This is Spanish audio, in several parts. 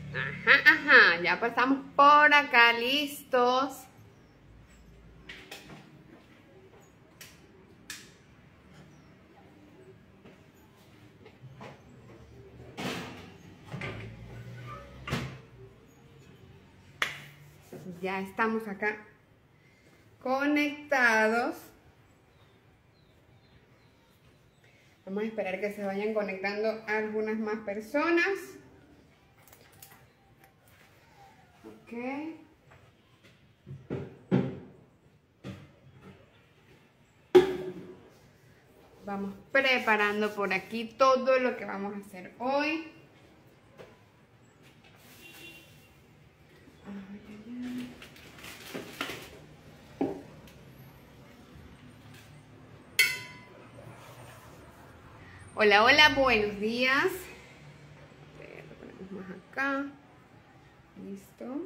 Ajá, ya pasamos por acá, listos. Ya estamos acá conectados. Vamos a esperar que se vayan conectando algunas más personas. Ok. Vamos preparando por aquí todo lo que vamos a hacer hoy. Hola, hola, buenos días. A ver, lo ponemos más acá. Listo.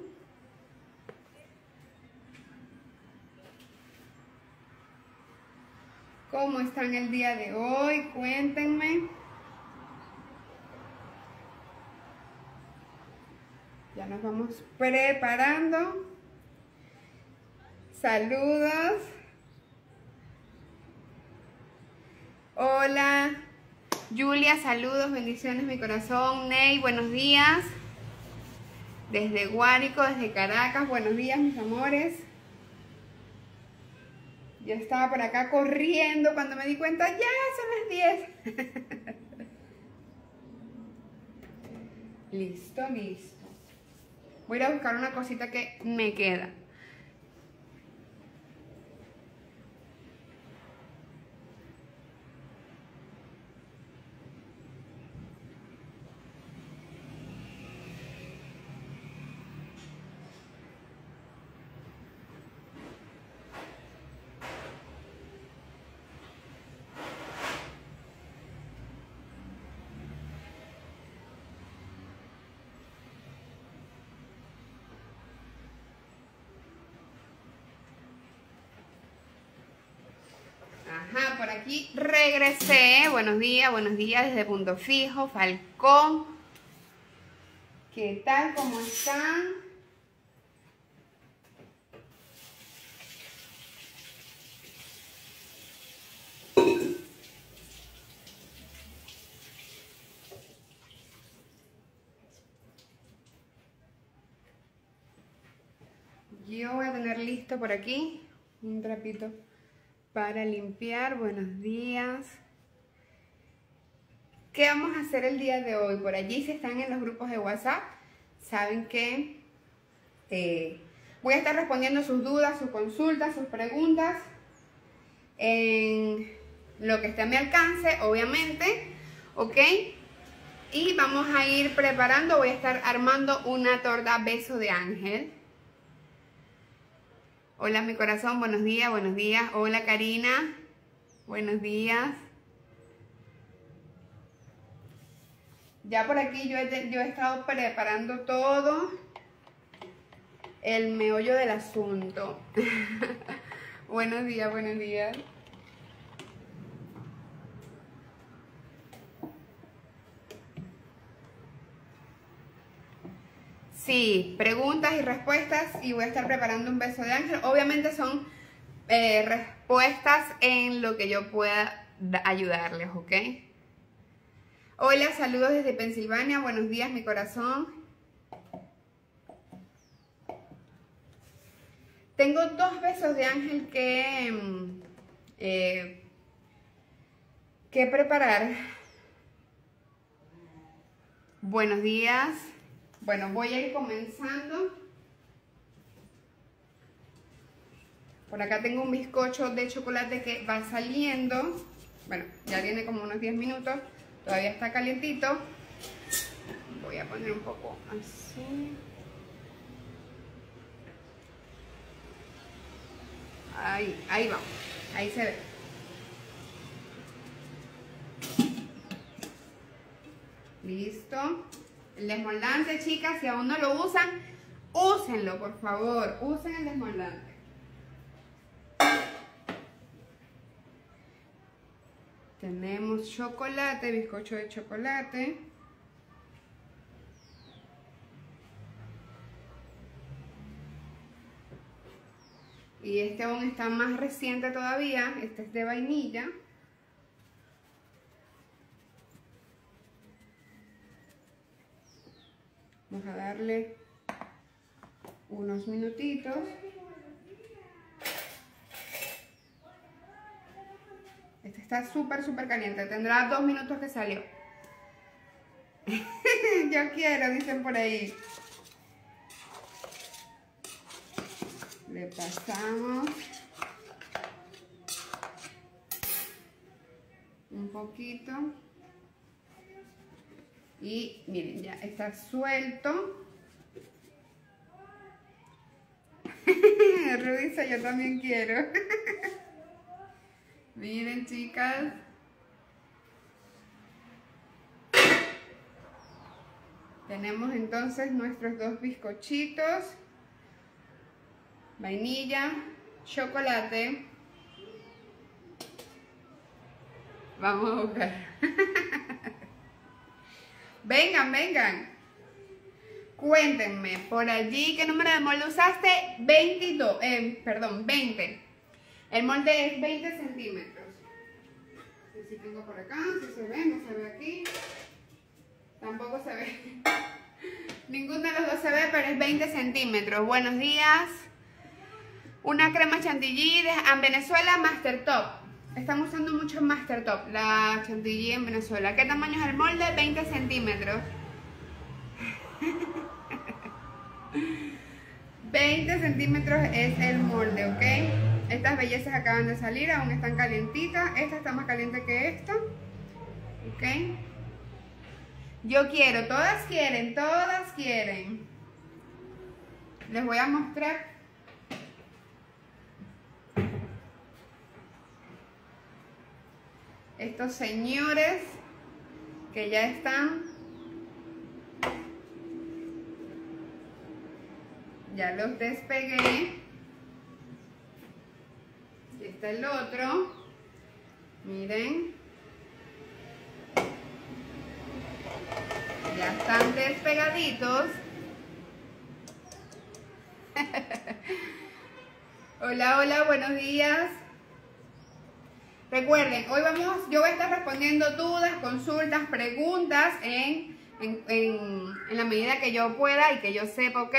¿Cómo están el día de hoy? Cuéntenme. Ya nos vamos preparando. Saludos. Hola. Julia, saludos, bendiciones, mi corazón. Ney, buenos días. Desde Guárico, desde Caracas, buenos días, mis amores. Yo estaba por acá corriendo cuando me di cuenta, ya son las 10. Listo, listo. Voy a ir a buscar una cosita que me queda. Ajá, por aquí regresé. Buenos días desde Punto Fijo, Falcón. ¿Qué tal? ¿Cómo están? Yo voy a tener listo por aquí un trapito para limpiar. Buenos días. ¿Qué vamos a hacer el día de hoy? Por allí, si están en los grupos de WhatsApp, saben que voy a estar respondiendo sus dudas, sus consultas, sus preguntas en lo que esté a mi alcance, obviamente, ¿ok? Y vamos a ir preparando, voy a estar armando una torta beso de ángel. Hola, mi corazón, buenos días, buenos días. Hola, Karina, buenos días. Ya por aquí yo he estado preparando todo el meollo del asunto. Buenos días, buenos días. Sí, preguntas y respuestas y voy a estar preparando un beso de ángel. Obviamente son respuestas en lo que yo pueda ayudarles, ¿ok? Hola, saludos desde Pensilvania. Buenos días, mi corazón. Tengo 2 besos de ángel que preparar. Buenos días. Bueno, voy a ir comenzando. Por acá tengo un bizcocho de chocolate que va saliendo. Bueno, ya tiene como unos 10 minutos. Todavía está calientito. Voy a poner un poco así. Ahí vamos. Ahí se ve. Listo. El desmoldante, chicas, si aún no lo usan, úsenlo, por favor. Usen el desmoldante. Tenemos chocolate, bizcocho de chocolate. Y este aún está más reciente todavía. Este es de vainilla. Vamos a darle unos minutitos. Este está súper caliente. Tendrá 2 minutos que salió. Yo quiero, dicen por ahí. Le pasamos un poquito. Y miren, ya está suelto. Rudy dice, yo también quiero. Miren, chicas. Tenemos entonces nuestros 2 bizcochitos. Vainilla, chocolate. Vamos a buscar. Vengan, vengan. Cuéntenme por allí qué número de molde usaste. 22, perdón, 20. El molde es 20 centímetros. Si tengo por acá, si se ve, no se ve aquí. Tampoco se ve. Ninguno de los dos se ve, pero es 20 centímetros. Buenos días. Una crema chantilly de en Venezuela, Master Top. Están usando mucho Master Top, la chantilly en Venezuela. ¿Qué tamaño es el molde? 20 centímetros. 20 centímetros es el molde, ¿ok? Estas bellezas acaban de salir, aún están calientitas. Esta está más caliente que esta, ¿ok? Yo quiero, todas quieren, todas quieren. Les voy a mostrar. Estos señores que ya están. Ya los despegué. Aquí está el otro. Miren. Ya están despegaditos. Hola, hola, buenos días. Recuerden, hoy yo voy a estar respondiendo dudas, consultas, preguntas en la medida que yo pueda y que yo sepa, ¿ok?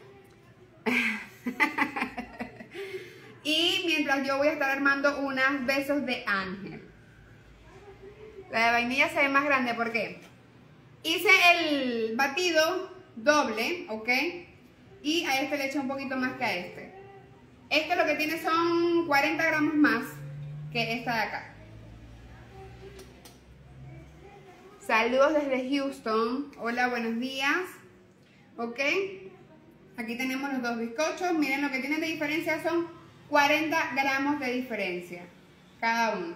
Y mientras yo voy a estar armando unas besos de ángel. La de vainilla se ve más grande, ¿por qué? Hice el batido doble, ¿ok? Y a este le eché un poquito más que a este. Este lo que tiene son 40 gramos más que esta de acá. Saludos desde Houston. Hola, buenos días. ¿Ok? Aquí tenemos los 2 bizcochos. Miren, lo que tienen de diferencia son 40 gramos de diferencia cada uno.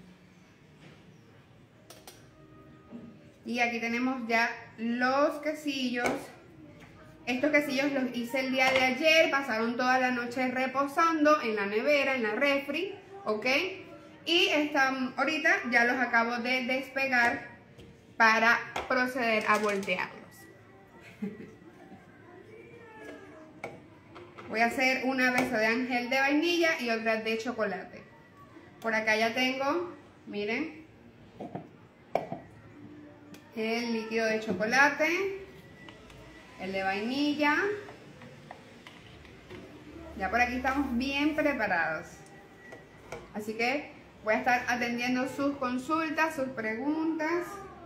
Y aquí tenemos ya los quesillos. Estos quesillos los hice el día de ayer. Pasaron toda la noche reposando en la nevera, en la refri. ¿Ok? Y ahorita ya los acabo de despegar para proceder a voltearlos. Voy a hacer una beso de ángel de vainilla y otra de chocolate. Por acá ya tengo, miren, el líquido de chocolate, el de vainilla. Ya por aquí estamos bien preparados. Así que voy a estar atendiendo sus consultas, sus preguntas.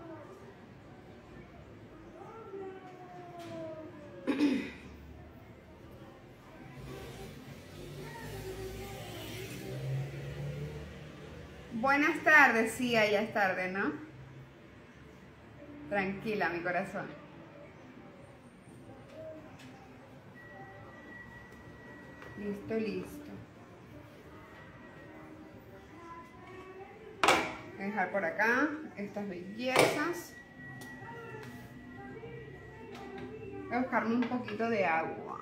Buenas tardes, sí, ya es tarde, ¿no? Tranquila, mi corazón. Listo, listo. Voy a dejar por acá estas bellezas. Voy a buscarme un poquito de agua.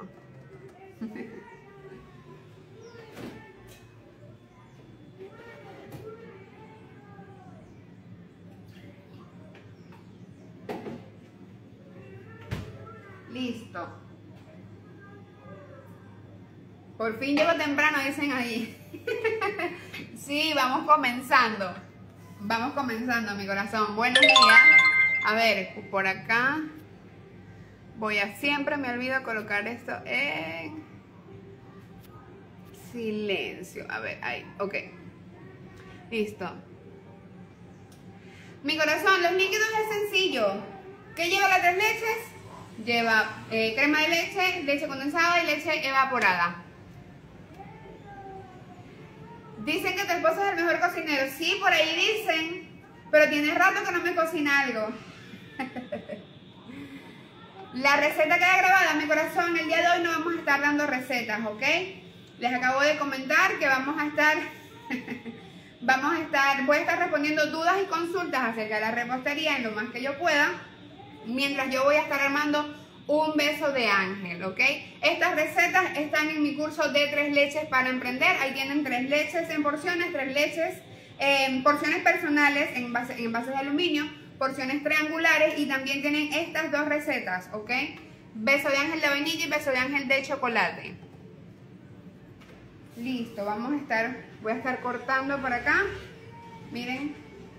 Listo. Por fin llego temprano, dicen ahí. Sí, vamos comenzando. Vamos comenzando, mi corazón. Buenos días. A ver, por acá. Siempre me olvido colocar esto en silencio. A ver, ahí, ok. Listo. Mi corazón, los líquidos es sencillo. ¿Qué lleva las 3 leches? Lleva crema de leche, leche condensada y leche evaporada. Dicen que tu esposo es el mejor cocinero. Sí, por ahí dicen, pero tiene rato que no me cocina algo. La receta queda grabada, mi corazón. El día de hoy no vamos a estar dando recetas, ¿ok? Les acabo de comentar que voy a estar respondiendo dudas y consultas acerca de la repostería en lo más que yo pueda, mientras yo voy a estar armando un beso de ángel, ¿ok? Estas recetas están en mi curso de 3 leches para emprender. Ahí tienen 3 leches en porciones, 3 leches en porciones personales en envases de aluminio, porciones triangulares, y también tienen estas 2 recetas, ¿ok? Beso de ángel de vainilla y beso de ángel de chocolate. Listo, voy a estar cortando por acá. Miren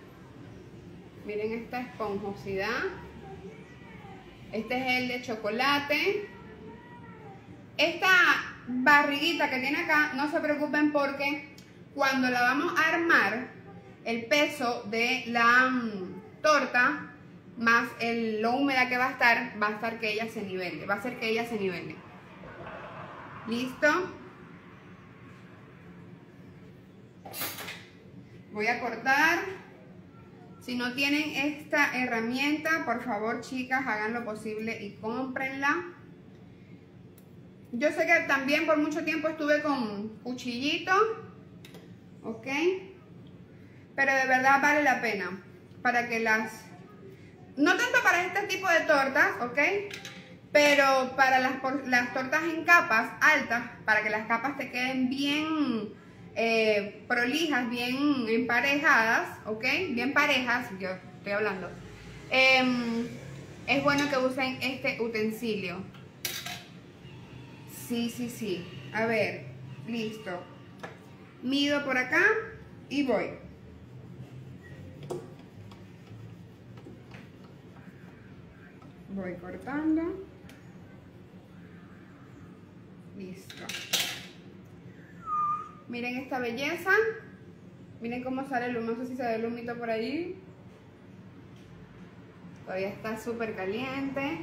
esta esponjosidad. Este es el de chocolate. Esta barriguita que tiene acá, no se preocupen porque cuando la vamos a armar, el peso de la torta más lo húmeda que va a estar que ella se nivele, va a hacer que ella se nivele. ¿Listo? Voy a cortar. Si no tienen esta herramienta, por favor, chicas, hagan lo posible y cómprenla. Yo sé que también por mucho tiempo estuve con cuchillito, ¿ok? Pero de verdad vale la pena. Para que no tanto para este tipo de tortas, ¿ok? Pero para las tortas en capas altas, para que las capas te queden bien prolijas, bien emparejadas, ¿ok? Bien parejas, yo estoy hablando. Es bueno que usen este utensilio. Sí. A ver, listo. Mido por acá y voy. Voy cortando. Listo. Miren esta belleza. Miren cómo sale el humo. No sé si se ve el humito por allí. Todavía está súper caliente.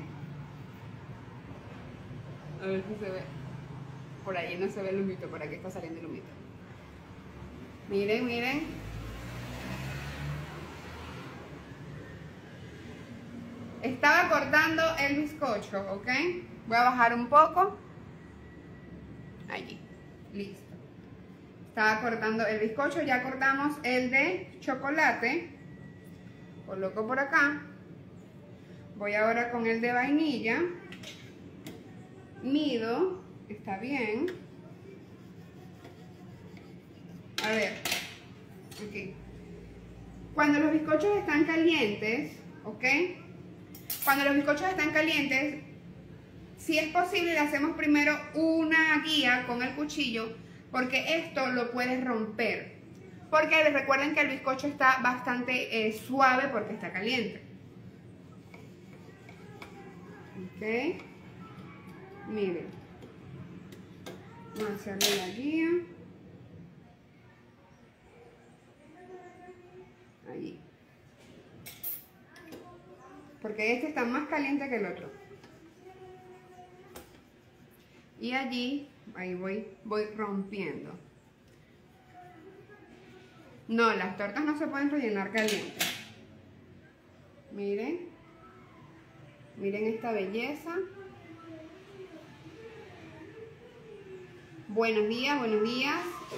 A ver si se ve. Por allí no se ve el humito. Por aquí está saliendo el humito. Miren. Estaba cortando el bizcocho, ¿ok? Voy a bajar un poco. Allí. Listo. Estaba cortando el bizcocho, ya cortamos el de chocolate. Coloco por acá. Voy ahora con el de vainilla. Mido, está bien. A ver, aquí. Cuando los bizcochos están calientes, ¿ok? Cuando los bizcochos están calientes, si es posible, le hacemos primero una guía con el cuchillo, porque esto lo puedes romper. Porque recuerden que el bizcocho está bastante suave porque está caliente. Ok. Miren. Vamos a hacerle la guía. Allí. Porque este está más caliente que el otro. Y allí, ahí voy rompiendo. No, las tortas no se pueden rellenar calientes. Miren. Miren esta belleza. Buenos días, buenos días.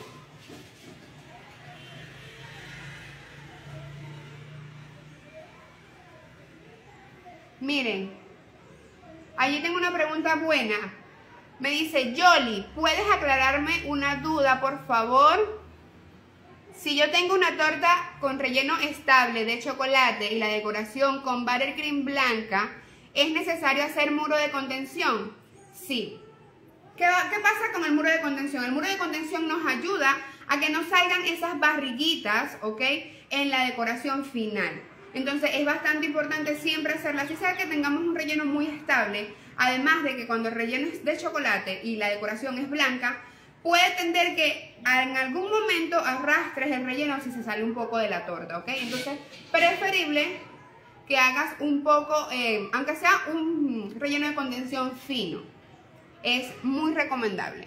Miren, allí tengo una pregunta buena. Me dice, Yoli, ¿puedes aclararme una duda, por favor? Si yo tengo una torta con relleno estable de chocolate y la decoración con buttercream blanca, ¿es necesario hacer muro de contención? Sí. ¿Qué pasa con el muro de contención? El muro de contención nos ayuda a que no salgan esas barriguitas, ¿ok? En la decoración final. Entonces es bastante importante siempre hacerla, así sea que tengamos un relleno muy estable. Además de que cuando el relleno es de chocolate y la decoración es blanca, puede tender que en algún momento arrastres el relleno si se sale un poco de la torta, ¿ok? Entonces, preferible que hagas un poco, aunque sea un relleno de contención fino. Es muy recomendable.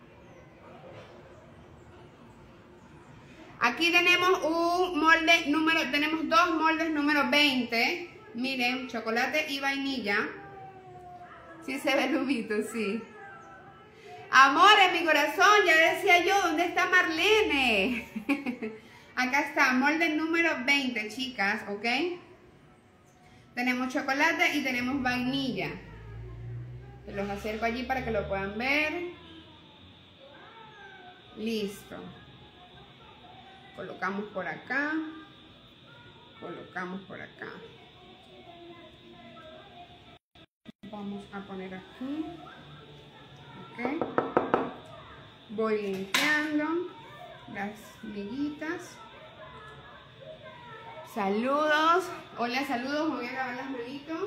Aquí tenemos un molde tenemos dos moldes número 20. Miren, chocolate y vainilla. Sí se ve el humito, sí. Amor, en mi corazón, ya decía yo, ¿dónde está Marlene? Acá está, molde número 20, chicas, ¿ok? Tenemos chocolate y tenemos vainilla. Se los acerco allí para que lo puedan ver. Listo. Colocamos por acá. Colocamos por acá. Vamos a poner aquí. Ok. Voy limpiando las miguitas. Saludos. Hola, saludos. Me voy a lavar las manitos.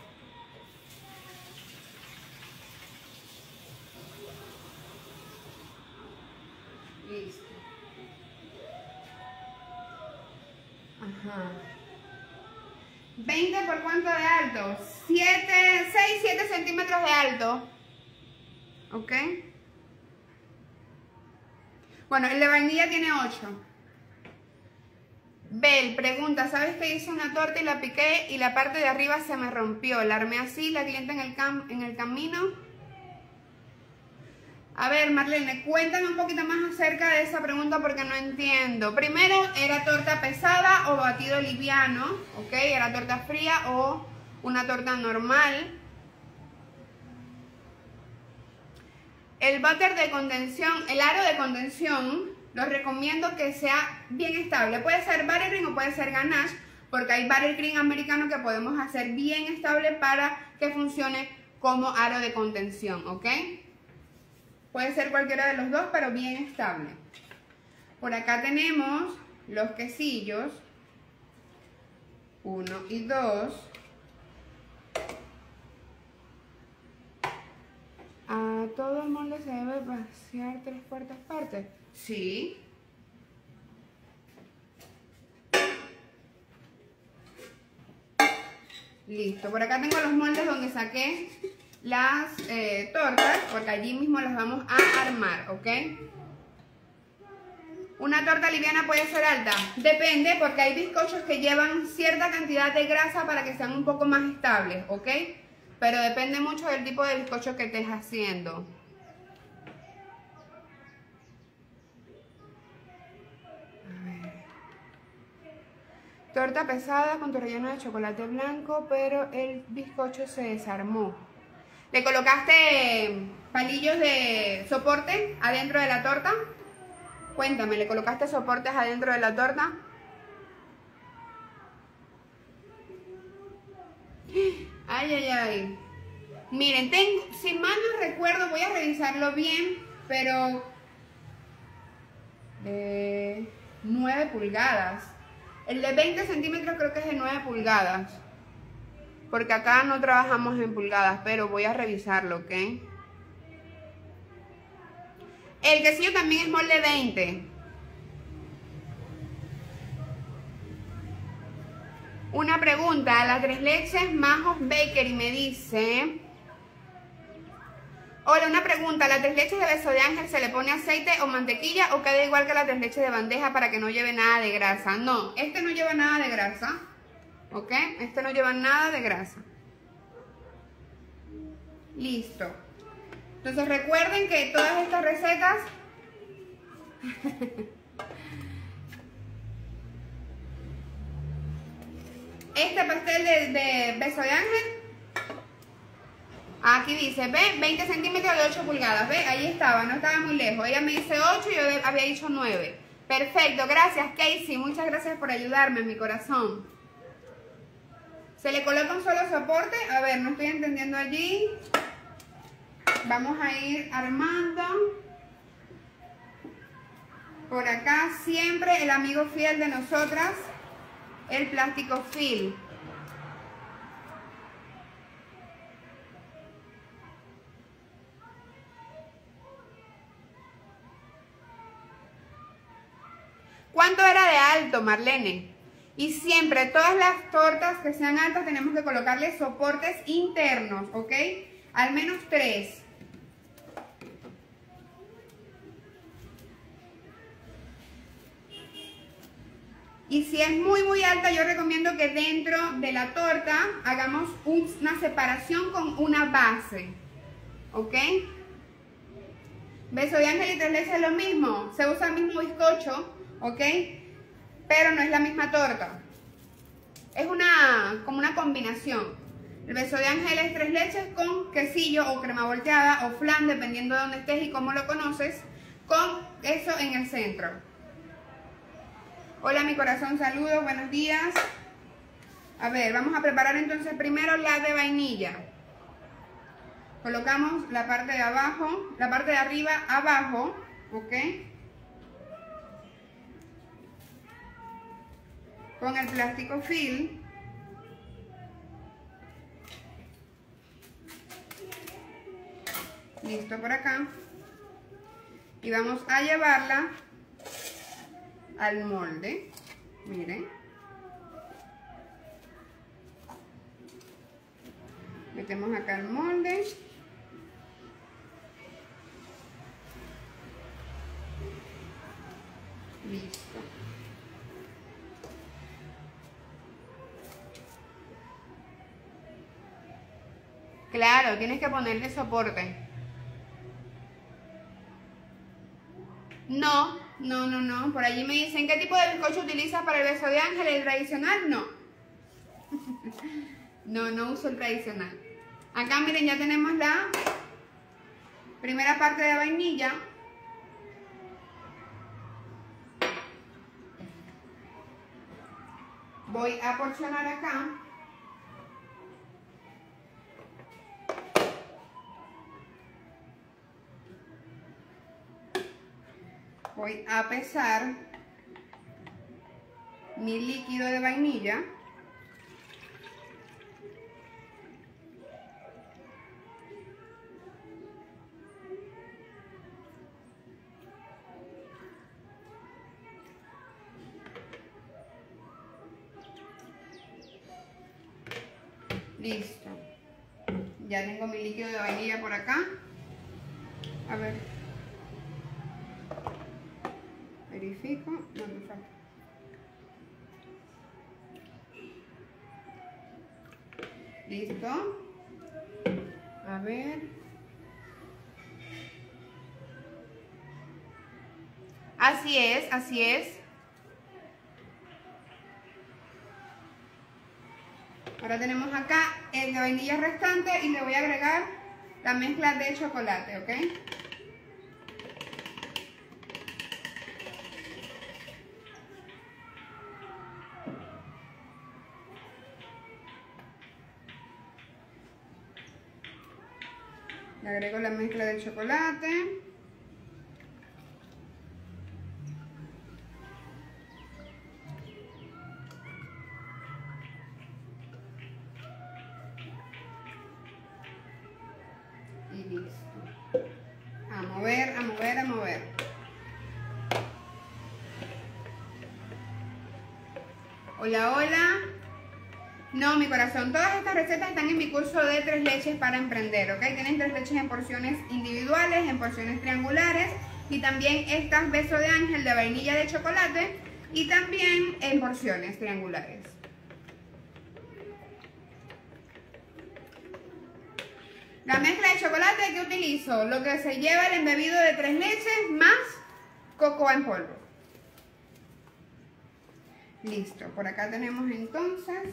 Listo. Ajá. 20 por cuánto de alto? 6, 7 centímetros de alto. ¿Ok? Bueno, el de vainilla tiene 8. Bel pregunta, ¿sabes que hice una torta y la piqué y la parte de arriba se me rompió? La armé así, la clienta en el camino. A ver, Marlene, cuéntame un poquito más acerca de esa pregunta porque no entiendo. Primero, ¿era torta pesada o batido liviano? ¿Ok? ¿Era torta fría o una torta normal? El butter de contención, el aro de contención, lo recomiendo que sea bien estable. Puede ser buttercream o puede ser ganache, porque hay buttercream americano que podemos hacer bien estable para que funcione como aro de contención, ¿ok? Puede ser cualquiera de los dos, pero bien estable. Por acá tenemos los quesillos. 1 y 2. ¿A todo el molde se debe vaciar 3/4 partes? Sí. Listo. Por acá tengo los moldes donde saqué las tortas, porque allí mismo las vamos a armar, ¿ok? ¿Una torta liviana puede ser alta? Depende, porque hay bizcochos que llevan cierta cantidad de grasa para que sean un poco más estables, ¿ok? Pero depende mucho del tipo de bizcocho que estés haciendo. A ver. Torta pesada con tu relleno de chocolate blanco, pero el bizcocho se desarmó. ¿Le colocaste palillos de soporte adentro de la torta? Cuéntame, ¿le colocaste soportes adentro de la torta? Ay, ay, ay. Miren, si mal no recuerdo, voy a revisarlo bien, pero 9 pulgadas. El de 20 centímetros creo que es de 9 pulgadas. Porque acá no trabajamos en pulgadas, pero voy a revisarlo, ¿ok? El quesillo también es molde 20. Una pregunta, la 3 leches Majos Bakery me dice... Hola, una pregunta, ¿la 3 leches de Beso de Ángel se le pone aceite o mantequilla o queda igual que la 3 leches de bandeja para que no lleve nada de grasa? No, este no lleva nada de grasa, ¿ok? Este no lleva nada de grasa. Listo. Entonces recuerden que todas estas recetas... Este pastel de Beso de Ángel, aquí dice, ve, 20 centímetros de 8 pulgadas, ve, ahí estaba, no estaba muy lejos. Ella me dice 8 y yo había dicho 9. Perfecto, gracias Casey, muchas gracias por ayudarme, mi corazón. ¿Se le coloca un solo soporte? A ver, no estoy entendiendo allí. Vamos a ir armando. Por acá siempre el amigo fiel de nosotras, el plástico film. ¿Cuánto era de alto, Marlene? Y siempre, todas las tortas que sean altas tenemos que colocarle soportes internos, ¿ok? Al menos 3. Y si es muy alta, yo recomiendo que dentro de la torta hagamos una separación con una base, ¿ok? Beso de ángel y 3 leches es lo mismo, se usa el mismo bizcocho, ¿ok? Pero no es la misma torta. Es como una combinación. El beso de ángel es 3 leches con quesillo o crema volteada o flan, dependiendo de dónde estés y cómo lo conoces, con eso en el centro. Hola mi corazón, saludos, buenos días. A ver, vamos a preparar entonces primero la de vainilla. Colocamos la parte de abajo, la parte de arriba abajo, ¿ok? Con el plástico film. Listo por acá. Y vamos a llevarla al molde. Miren. Metemos acá el molde. Listo. Claro, tienes que ponerle soporte. No. Por allí me dicen, ¿qué tipo de bizcocho utilizas para el beso de ángel? ¿El tradicional? No. No uso el tradicional. Acá miren, ya tenemos la primera parte de vainilla. Voy a porcionar acá. Voy a pesar mi líquido de vainilla. Listo. Ya tengo mi líquido de vainilla por acá. A ver. Verifico. No me falta. Listo. A ver. Así es, así es. Ahora tenemos acá el de vainilla restante y le voy a agregar la mezcla de chocolate, ¿ok? Le agrego la mezcla de chocolate. Y listo. A mover, a mover, a mover. Hola, hola. No, mi corazón, todas estas recetas están en mi curso de 3 leches para emprender, ¿ok? Tienen 3 leches en porciones individuales, en porciones triangulares y también estas beso de ángel de vainilla de chocolate y también en porciones triangulares. La mezcla de chocolate que utilizo, lo que se lleva el embebido de 3 leches más cocoa en polvo. Listo, por acá tenemos entonces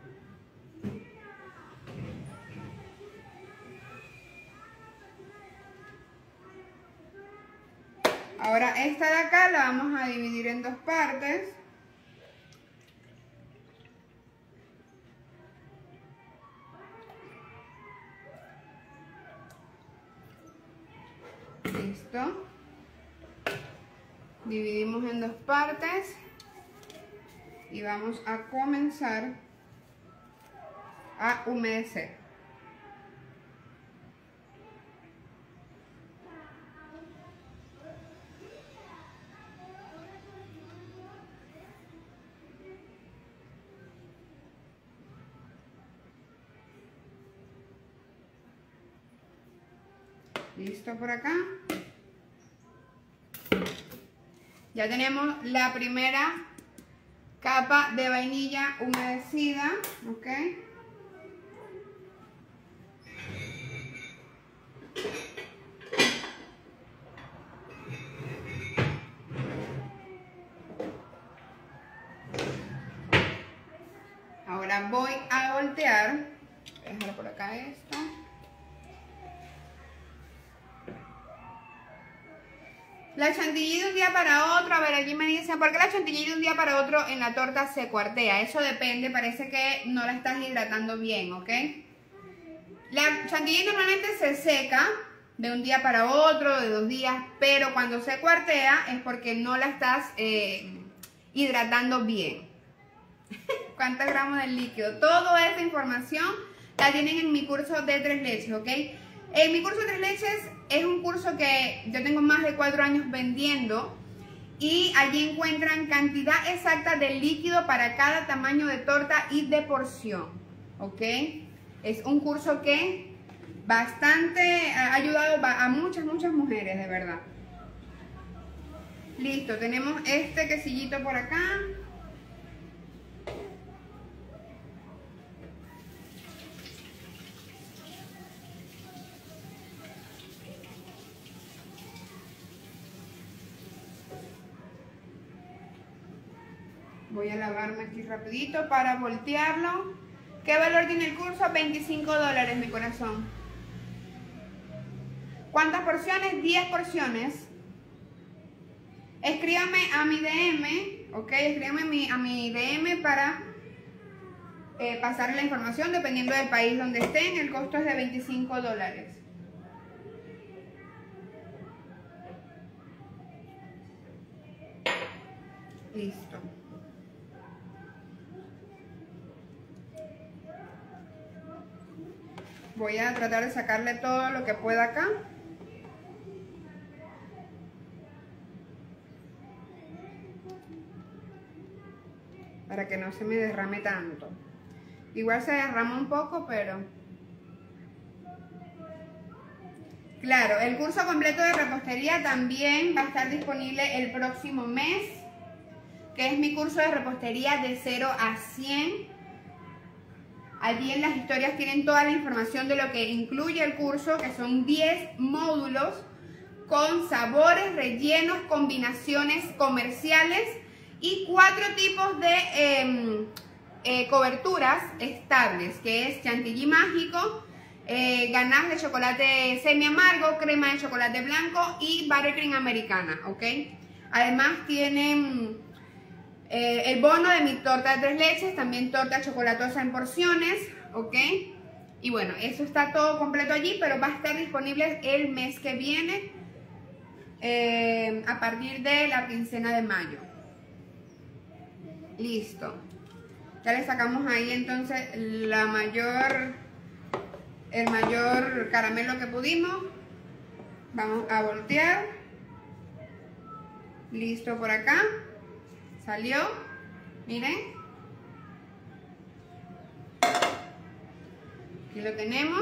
ahora esta de acá la vamos a dividir en 2 partes. Listo. Dividimos en dos partes y vamos a comenzar a humedecer. Listo por acá. Ya tenemos la primera capa de vainilla humedecida, ¿ok? Ahora voy a voltear. Voy a dejar por acá esto. La chantilly de un día para otro, a ver, aquí me dicen, ¿por qué la chantilly de un día para otro en la torta se cuartea? Eso depende, parece que no la estás hidratando bien, ¿ok? La chantilly normalmente se seca de un día para otro, de 2 días, pero cuando se cuartea es porque no la estás hidratando bien. ¿Cuántos gramos de líquido? Toda esa información la tienen en mi curso de 3 leches, ¿ok? En mi curso de 3 leches es un curso que yo tengo más de 4 años vendiendo y allí encuentran cantidad exacta de líquido para cada tamaño de torta y de porción, ¿ok? Es un curso que bastante ha ayudado a muchas mujeres, de verdad. Listo, tenemos este quesillito por acá. Voy a lavarme aquí rapidito para voltearlo. ¿Qué valor tiene el curso? $25, mi corazón. ¿Cuántas porciones? 10 porciones. Escríbame a mi DM, ok, escríbame a mi DM para pasarle la información dependiendo del país donde estén. El costo es de $25. Listo. Voy a tratar de sacarle todo lo que pueda acá. Para que no se me derrame tanto. Igual se derrama un poco, pero... Claro, el curso completo de repostería también va a estar disponible el próximo mes, que es mi curso de repostería de 0 a 100. Allí en las historias tienen toda la información de lo que incluye el curso, que son 10 módulos con sabores, rellenos, combinaciones comerciales y 4 tipos de coberturas estables, que es chantilly mágico, ganache de chocolate semi amargo, crema de chocolate blanco y buttercream americana, ¿ok? Además tienen... el bono de mi torta de 3 leches, también torta chocolatosa en porciones, ¿ok? Y bueno, eso está todo completo allí, pero va a estar disponible el mes que viene, a partir de la quincena de mayo. Listo. Ya le sacamos ahí entonces el mayor caramelo que pudimos. Vamos a voltear. Listo por acá. Salió, miren, aquí lo tenemos.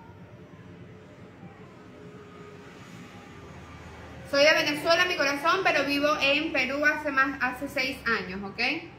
Soy de Venezuela, mi corazón, pero vivo en Perú hace 6 años, ¿ok?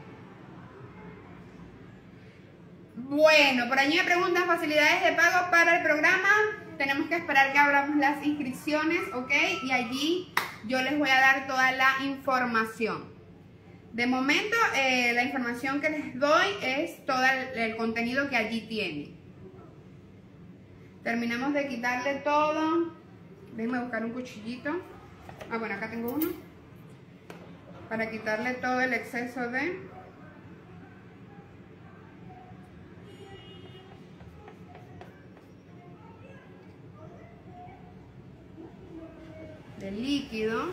Bueno, por allí me preguntan facilidades de pago para el programa. Tenemos que esperar que abramos las inscripciones, ¿ok? Y allí yo les voy a dar toda la información. De momento, la información que les doy es todo el contenido que allí tiene. Terminamos de quitarle todo. Déjenme buscar un cuchillito. Ah, bueno, acá tengo uno. Para quitarle todo el exceso de... bastante líquido.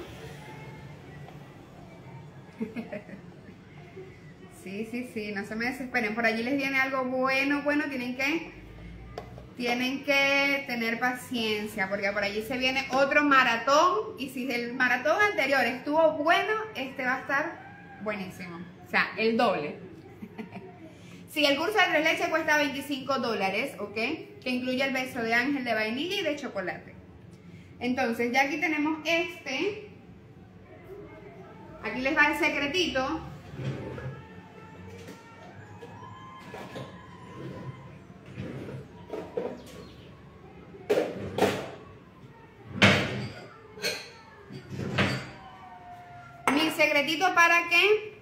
Sí, sí, sí, no se me desesperen. Por allí les viene algo bueno, tienen que tener paciencia, porque por allí se viene otro maratón. Y si el maratón anterior estuvo bueno, este va a estar buenísimo. O sea, el doble. Sí, el curso de 3 leches cuesta $25, ¿ok? Que incluye el beso de ángel de vainilla y de chocolate. Entonces, ya aquí tenemos este. Aquí les va el secretito. Mi secretito para que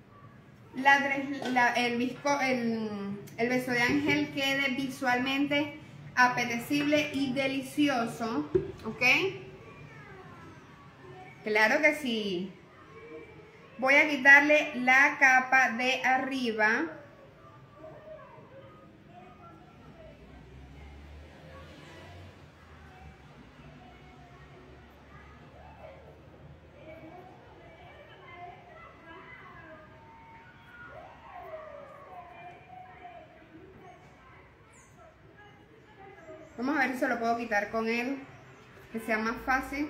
el beso de ángel quede visualmente apetecible y delicioso, ¿ok? Claro que sí. Voy a quitarle la capa de arriba. Vamos a ver si se lo puedo quitar con él, que sea más fácil.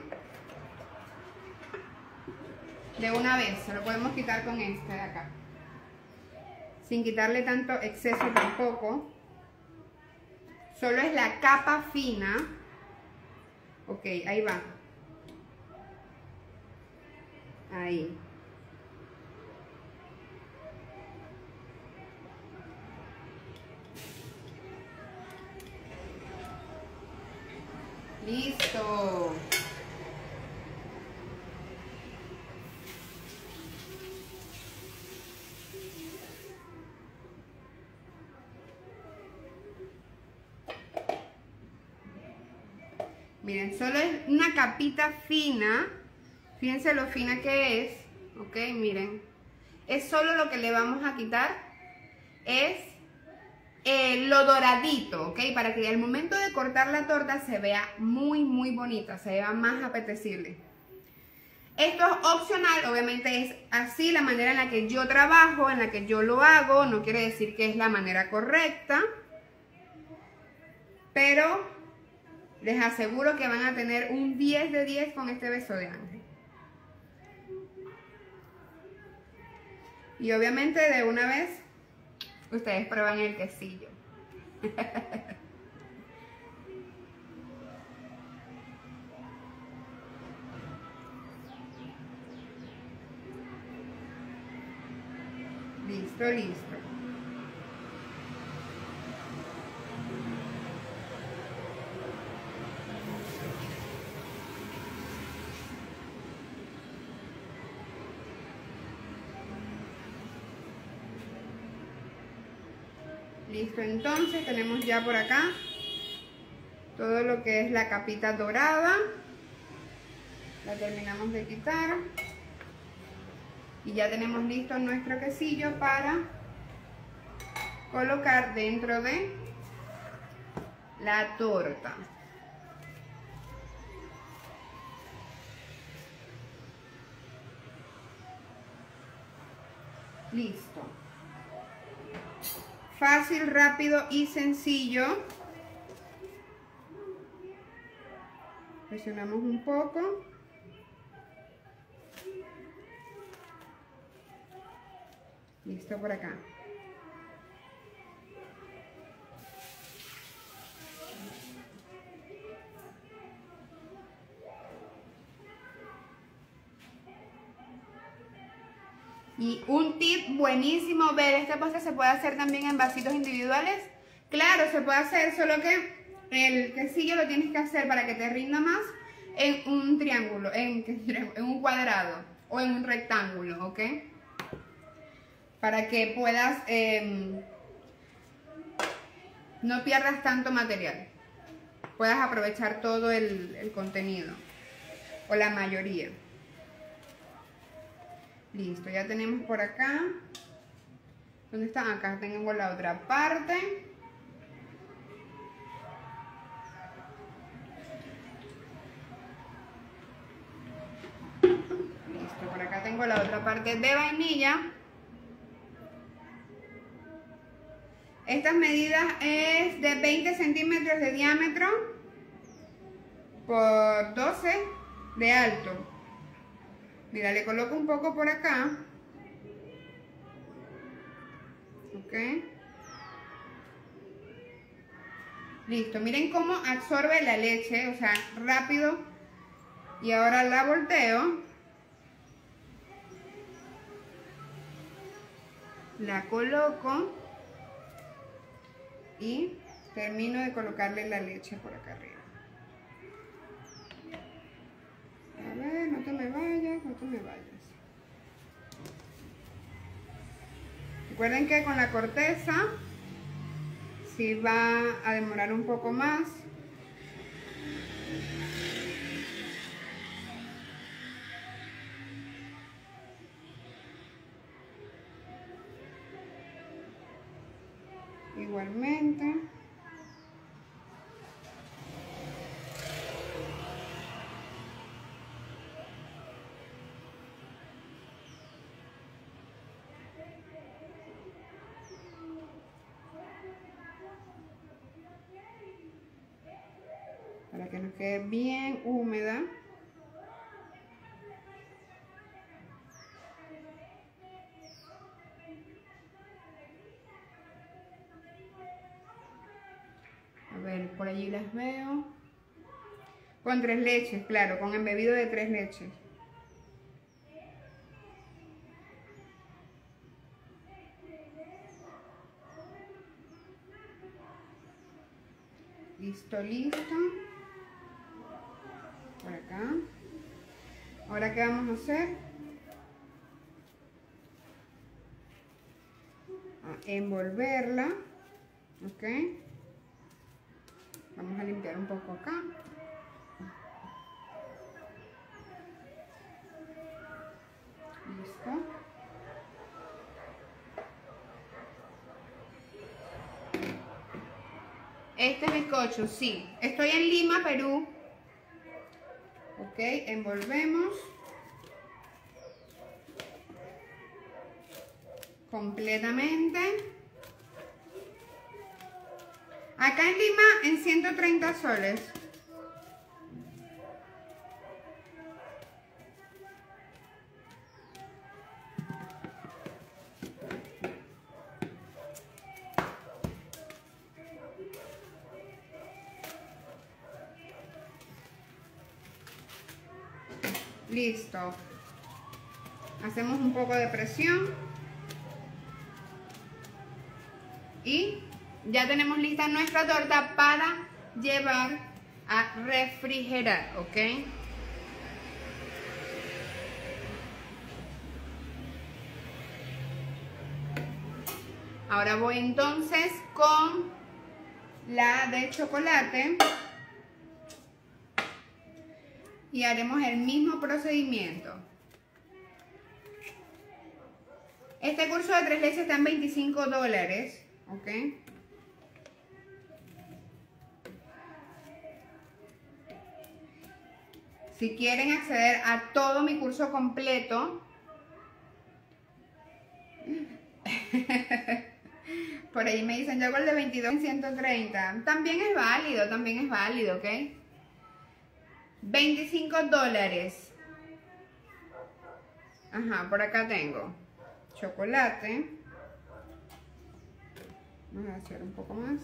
De una vez, se lo podemos quitar con este de acá. Sin quitarle tanto exceso tampoco. Solo es la capa fina. Ok, ahí va. Ahí. Listo. Miren, solo es una capita fina. Fíjense lo fina que es. Ok, miren. Es solo lo que le vamos a quitar. Es lo doradito, ok, para que al momento de cortar la torta se vea muy muy bonita, se vea más apetecible. Esto es opcional, obviamente es así la manera en la que yo trabajo, en la que yo lo hago, no quiere decir que es la manera correcta, pero les aseguro que van a tener un 10 de 10 con este beso de ángel. Y obviamente de una vez ustedes prueban el quesillo. Listo, listo. Listo, entonces tenemos ya por acá todo lo que es la capita dorada. La terminamos de quitar. Y ya tenemos listo nuestro quesillo para colocar dentro de la torta. Listo. Fácil, rápido y sencillo. Presionamos un poco. Listo por acá. Y un tip buenísimo, ver, este postre se puede hacer también en vasitos individuales. Claro, se puede hacer, solo que el quesillo lo tienes que hacer para que te rinda más en un triángulo, en un cuadrado o en un rectángulo, ¿ok? Para que puedas, no pierdas tanto material. Puedas aprovechar todo el contenido, o la mayoría. Listo, ya tenemos por acá. ¿Dónde está? Acá tenemos la otra parte. pongo la otra parte de vainilla. Estas medidas es de 20 centímetros de diámetro por 12 de alto. Mira, le coloco un poco por acá. Ok. Listo, miren cómo absorbe la leche, o sea, rápido. Y ahora la volteo. La coloco. Y termino de colocarle la leche por acá arriba. A ver, no te me vayas, no te me vayas. Recuerden que con la corteza sí va a demorar un poco más. Igualmente. Para que nos quede bien húmeda. A ver, por allí las veo. Con 3 leches, claro, con embebido de 3 leches. Listo, listo. Por acá. Ahora, ¿qué vamos a hacer? A envolverla. Ok. Vamos a limpiar un poco acá. Listo. Este bizcocho, sí. Estoy en Lima, Perú. Ok, envolvemos. Completamente. Acá en Lima en 130 soles. Listo. Hacemos un poco de presión. Y ya tenemos lista nuestra torta para llevar a refrigerar, ¿ok? Ahora voy entonces con la de chocolate y haremos el mismo procedimiento. Este curso de 3 leches está en $25, ¿ok? Si quieren acceder a todo mi curso completo, por ahí me dicen, yo hago el de 22 en 130. También es válido, ¿ok? $25. Ajá, por acá tengo chocolate. Vamos a hacer un poco más.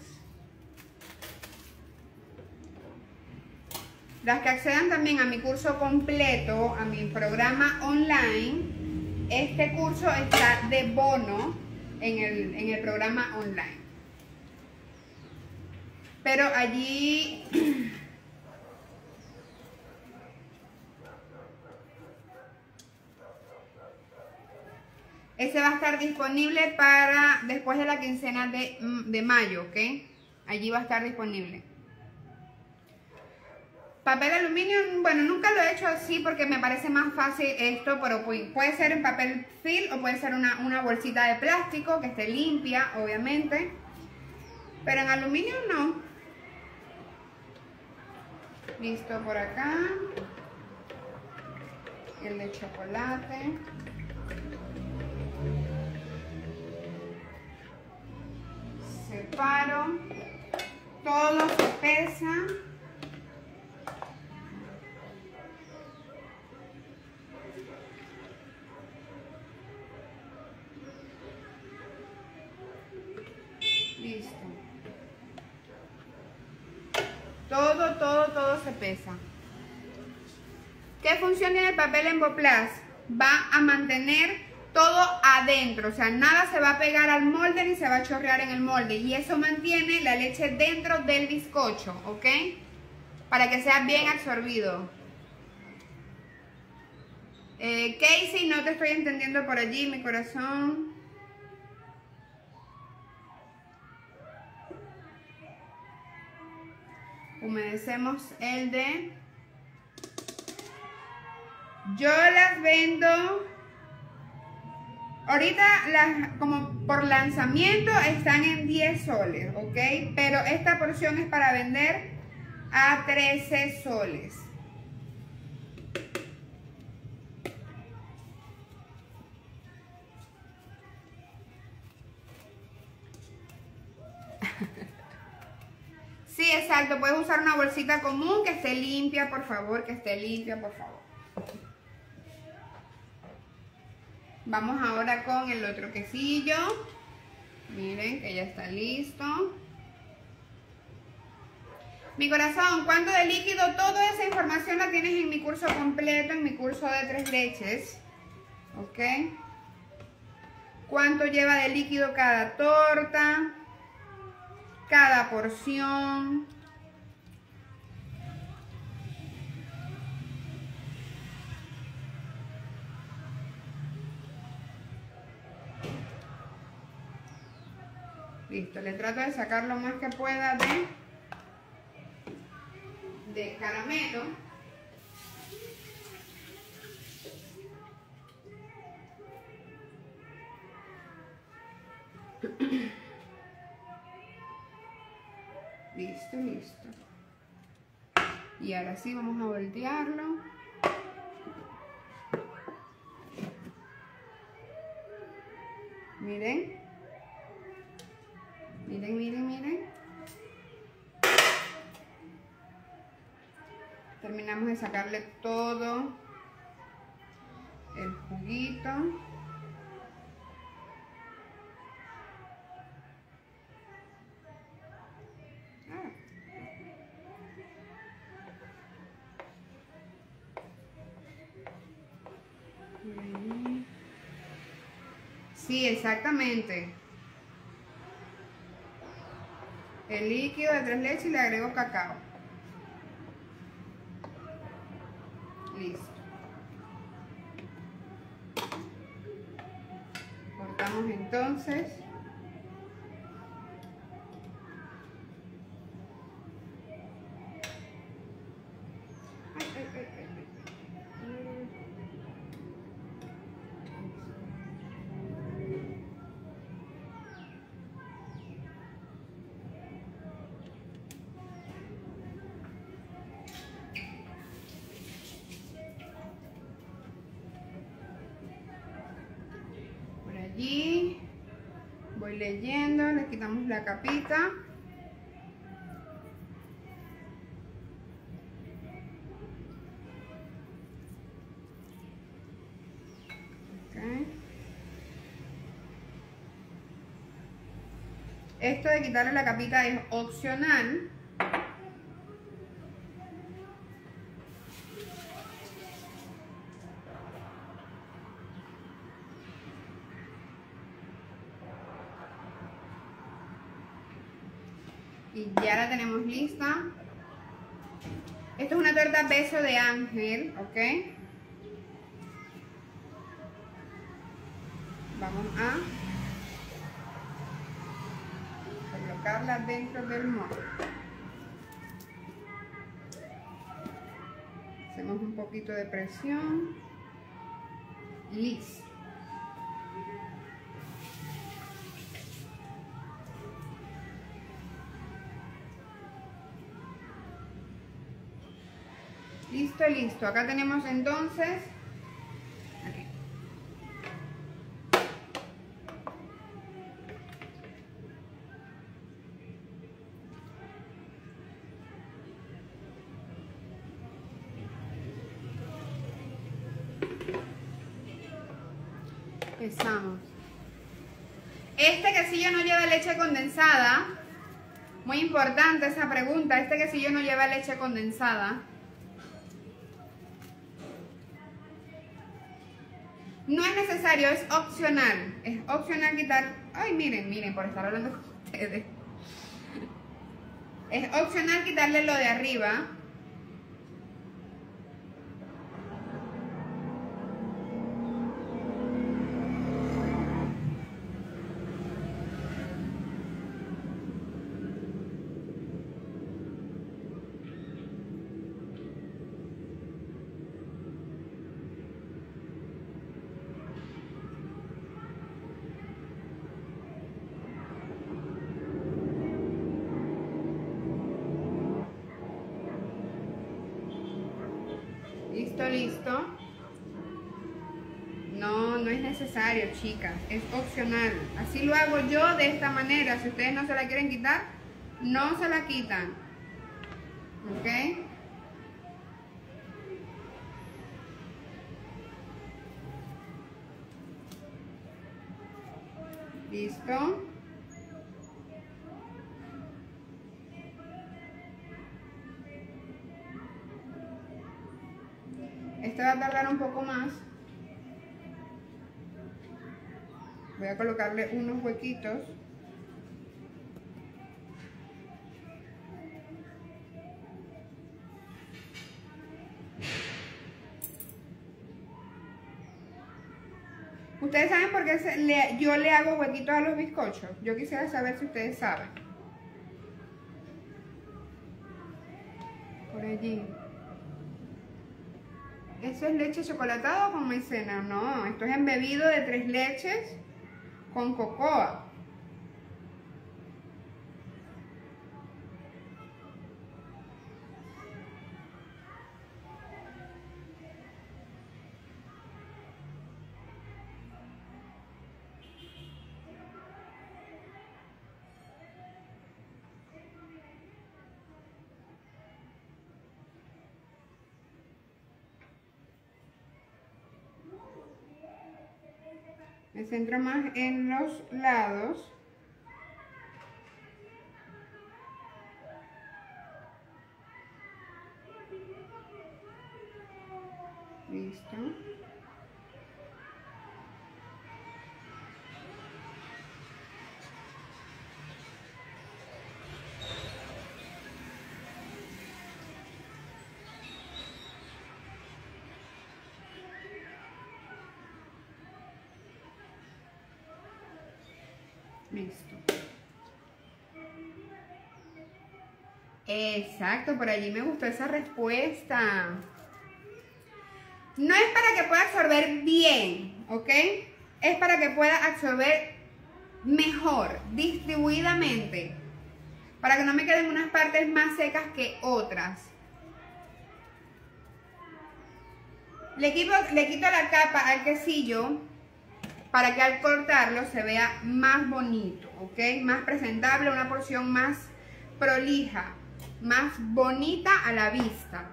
Las que accedan también a mi curso completo, a mi programa online, este curso está de bono en el programa online. Pero allí ese va a estar disponible para después de la quincena de mayo, ¿ok? Allí va a estar disponible. Papel aluminio, bueno, nunca lo he hecho así porque me parece más fácil esto, pero puede ser en papel film o puede ser una bolsita de plástico que esté limpia, obviamente. Pero en aluminio no. Listo por acá. el de chocolate. Separo. Todo se pesa. Listo. Todo se pesa. ¿Qué función tiene el papel Emboplast? Va a mantener todo adentro, o sea, nada se va a pegar al molde ni se va a chorrear en el molde, y eso mantiene la leche dentro del bizcocho, ¿ok? Para que sea bien absorbido. Casey, no te estoy entendiendo por allí, mi corazón. Humedecemos el de... Yo las vendo... Ahorita, como por lanzamiento, están en 10 soles, ¿ok? Pero esta porción es para vender a 13 soles. Sí, exacto. Puedes usar una bolsita común que esté limpia, por favor, que esté limpia, por favor. Vamos ahora con el otro quesillo. Miren que ya está listo. Mi corazón, ¿cuánto de líquido? Toda esa información la tienes en mi curso completo, en mi curso de 3 leches. ¿Ok? ¿Cuánto lleva de líquido cada torta? Cada porción. Listo, le trato de sacar lo más que pueda de caramelo. Listo, listo. Y ahora sí vamos a voltearlo. Miren. Miren, miren, miren. Terminamos de sacarle todo el juguito. Sí, exactamente. El líquido de 3 leches y le agrego cacao. Listo. Cortamos entonces. Ay, ay, ay, ay. Allí voy leyendo, le quitamos la capita. Okay. Esto de quitarle la capita es opcional. Y ya la tenemos lista. Esto es una torta beso de ángel, ¿ok? Vamos a colocarla dentro del molde. Hacemos un poquito de presión. Listo. Listo, listo. Acá tenemos entonces Empezamos. Este quesillo no lleva leche condensada. Muy importante esa pregunta. Este quesillo no lleva leche condensada. No es necesario, es opcional. Es opcional quitar... Ay, miren, por estar hablando con ustedes. Es opcional quitarle lo de arriba. Listo. No es necesario, chicas. Es opcional. Así lo hago yo de esta manera. Si ustedes no se la quieren quitar, no se la quitan. ¿Ok? Listo. Este va a tardar un poco más. Voy a colocarle unos huequitos. ¿Ustedes saben por qué yo le hago huequitos a los bizcochos? Yo quisiera saber si ustedes saben. Por allí. ¿Eso es leche chocolatada o con maicena? No, esto es embebido de 3 leches con cocoa. Me centro más en los lados. Listo. Listo. Exacto, por allí me gustó esa respuesta. No es para que pueda absorber bien, ¿ok? Es para que pueda absorber mejor, distribuidamente. Para que no me queden unas partes más secas que otras. Le quito la capa al quesillo para que al cortarlo se vea más bonito, ¿ok? Más presentable, una porción más prolija, más bonita a la vista.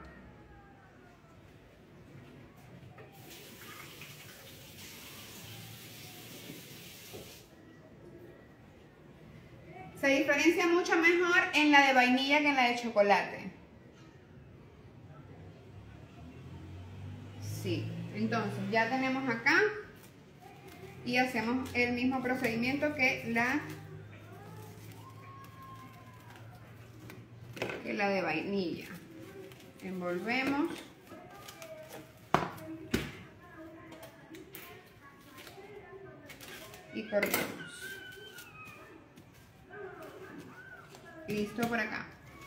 Se diferencia mucho mejor en la de vainilla que en la de chocolate. Sí, entonces ya tenemos acá y hacemos el mismo procedimiento que la de vainilla. Envolvemos. Y cortamos. Listo por acá.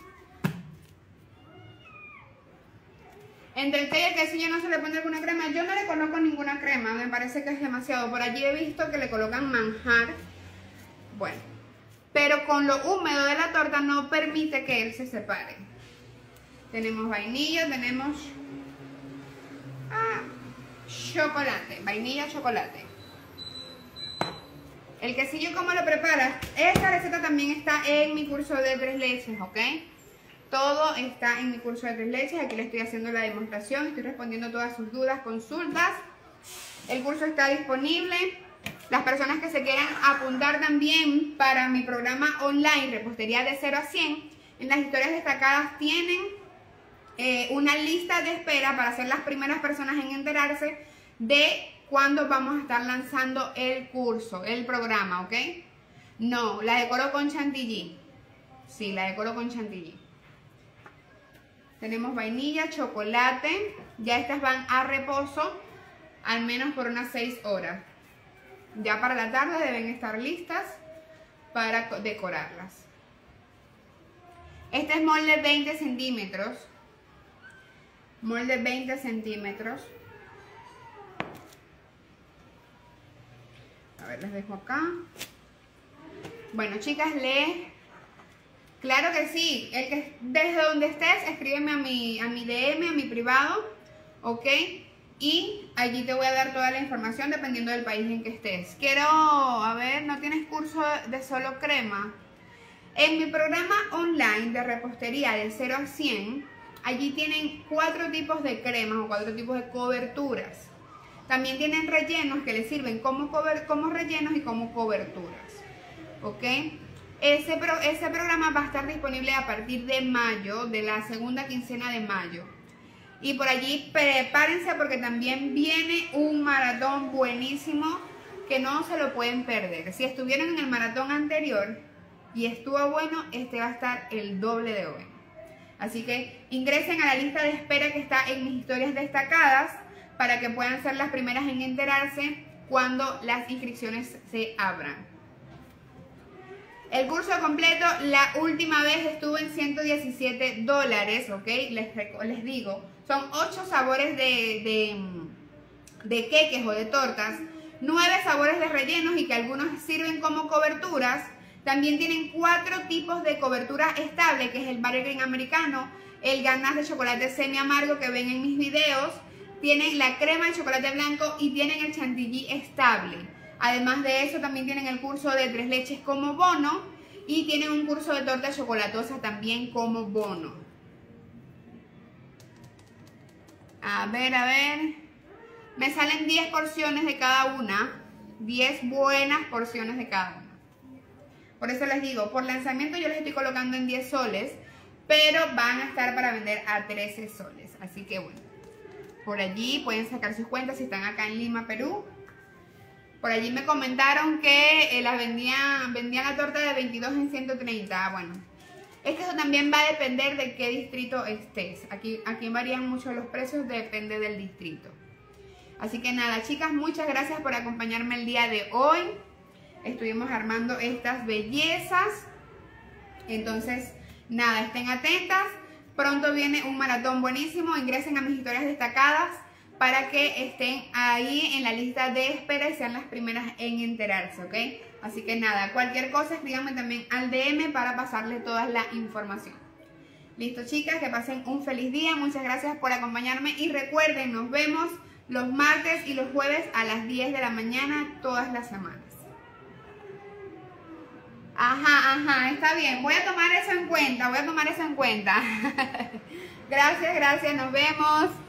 Entre el té y el quesillo no se le pone alguna crema. Yo no le coloco ninguna crema, me parece que es demasiado. Por allí he visto que le colocan manjar. Bueno, pero con lo húmedo de la torta no permite que él se separe. Tenemos vainilla, tenemos chocolate, vainilla, chocolate. El quesillo, ¿cómo lo preparas? Esta receta también está en mi curso de 3 leches, ¿ok? Todo está en mi curso de 3 leches. Aquí le estoy haciendo la demostración, estoy respondiendo todas sus dudas, consultas. El curso está disponible Las personas que se quieran apuntar también para mi programa online Repostería de 0 a 100, en las historias destacadas tienen una lista de espera para ser las primeras personas en enterarse de cuándo vamos a estar lanzando el curso, el programa, ¿ok? No, la decoro con chantilly. Sí, la decoro con chantilly. Tenemos vainilla, chocolate. Ya estas van a reposo al menos por unas 6 horas. Ya para la tarde deben estar listas para decorarlas. Este es molde 20 centímetros. Molde 20 centímetros. A ver, les dejo acá. Bueno, chicas, claro que sí. El que desde donde estés, escríbeme a mi DM, a mi privado, ¿ok? Y allí te voy a dar toda la información dependiendo del país en que estés. A ver, ¿no tienes curso de solo crema? En mi programa online de repostería de 0 a 100, allí tienen 4 tipos de cremas o 4 tipos de coberturas. También tienen rellenos que les sirven como rellenos y como coberturas, ¿ok? Ese programa va a estar disponible a partir de mayo, de la segunda quincena de mayo. Y por allí prepárense porque también viene un maratón buenísimo que no se lo pueden perder. Si estuvieron en el maratón anterior y estuvo bueno, este va a estar el doble de bueno. Así que ingresen a la lista de espera que está en mis historias destacadas para que puedan ser las primeras en enterarse cuando las inscripciones se abran. El curso completo la última vez estuvo en $117, ¿ok? Les digo, son 8 sabores de queques o de tortas, 9 sabores de rellenos y que algunos sirven como coberturas. También tienen 4 tipos de cobertura estable, que es el buttercream americano, el ganache de chocolate semi amargo que ven en mis videos, tienen la crema de chocolate blanco y tienen el chantilly estable. Además de eso también tienen el curso de 3 leches como bono y tienen un curso de torta chocolatosa también como bono. A ver, me salen 10 porciones de cada una, 10 buenas porciones de cada una. Por eso les digo, por lanzamiento yo les estoy colocando en 10 soles, pero van a estar para vender a 13 soles. Así que bueno, por allí pueden sacar sus cuentas si están acá en Lima, Perú. Por allí me comentaron que vendían la torta de 22 en 130. Bueno, es que eso también va a depender de qué distrito estés. Aquí varían mucho los precios, depende del distrito. Así que nada, chicas, muchas gracias por acompañarme el día de hoy. Estuvimos armando estas bellezas. Entonces, nada, estén atentas. Pronto viene un maratón buenísimo. Ingresen a mis historias destacadas para que estén ahí en la lista de espera y sean las primeras en enterarse, ¿ok? Así que nada, cualquier cosa escríbanme también al DM para pasarles toda la información. Listo, chicas, que pasen un feliz día. Muchas gracias por acompañarme y recuerden, nos vemos los martes y los jueves a las 10 de la mañana todas las semanas. Ajá, está bien. Voy a tomar eso en cuenta, Gracias, nos vemos.